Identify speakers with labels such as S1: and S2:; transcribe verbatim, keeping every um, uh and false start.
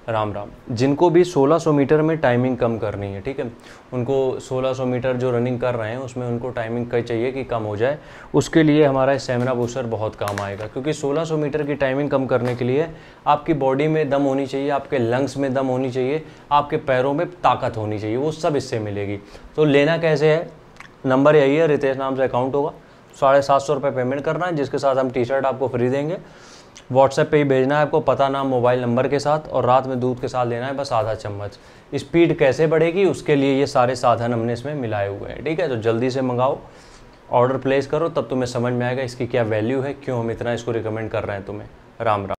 S1: राम राम। जिनको भी सोलह सौ मीटर में टाइमिंग कम करनी है, ठीक है, उनको सोलह सौ मीटर जो रनिंग कर रहे हैं उसमें उनको टाइमिंग कई चाहिए कि कम हो जाए, उसके लिए हमारा स्टेमिना बूस्टर बहुत काम आएगा। क्योंकि सोलह सौ मीटर की टाइमिंग कम करने के लिए आपकी बॉडी में दम होनी चाहिए, आपके लंग्स में दम होनी चाहिए, आपके पैरों में ताकत होनी चाहिए, वो सब इससे मिलेगी। तो लेना कैसे है, नंबर यही है, रितेश नाम से अकाउंट होगा, साढ़े सात सौ रुपये पेमेंट करना है, जिसके साथ हम टी शर्ट आपको फ्री देंगे। व्हाट्सएप पे ही भेजना है आपको, पता नाम मोबाइल नंबर के साथ, और रात में दूध के साथ लेना है बस आधा चम्मच। स्पीड कैसे बढ़ेगी उसके लिए ये सारे साधन हमने इसमें मिलाए हुए हैं, ठीक है। तो जल्दी से मंगाओ, ऑर्डर प्लेस करो, तब तुम्हें समझ में आएगा इसकी क्या वैल्यू है, क्यों हम इतना इसको रिकमेंड कर रहे हैं तुम्हें। राम राम।